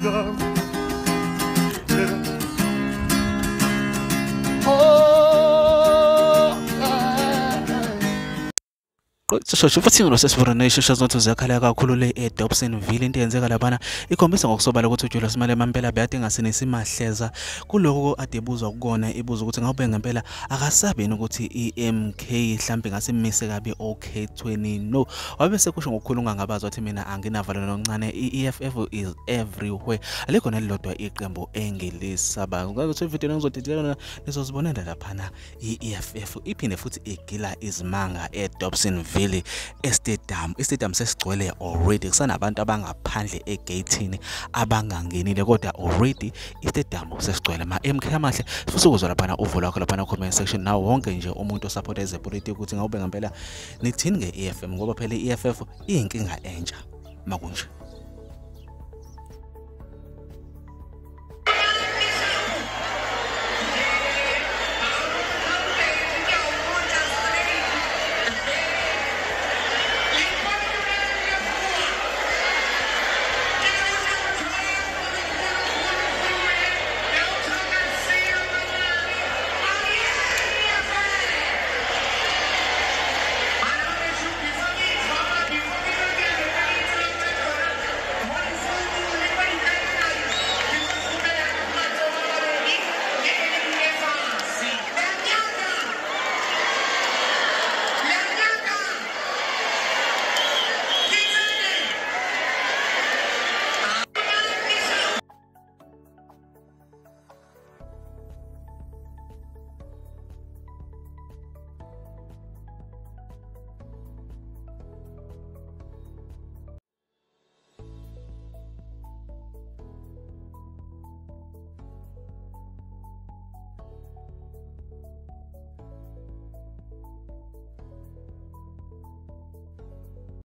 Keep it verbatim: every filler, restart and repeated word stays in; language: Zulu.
So futhi ngilosesibona ishesha zonke zakhala kakhulu le eDobsonville into yenzeka lapha ikhombisa ngokusobala ukuthi uJulius Malema impela beyade ngasinisi mahleza kuloko ade buzwa ukona ibuza ukuthi ngawube ngempela akasabeni ukuthi iM K mhlambe ngasimise kabi OK twenty no wabe sekusho ngokukhulunga ngabazi wathi mina anginavalo noncane I E F F is everywhere alikho nelilodwa iqembu engilisaba ukuthi ivideo ngizodidiyela nizozibonela lapha na I E F F iphinde futhi igila izimanga eDobsonville Stadium istadium sesigcwele already kusanabantu abangaphandle egatini abangangenile kodwa already istadium sesigcwele ma M K amahle futhi ukuzwa lapha uvo lakho lapha comment section nawo wonke nje umuntu osupport ezepolitiki ukuthi ngawube ngempela nithini nge E F M ngoba phela I E F F iyinkinga entsha makunje.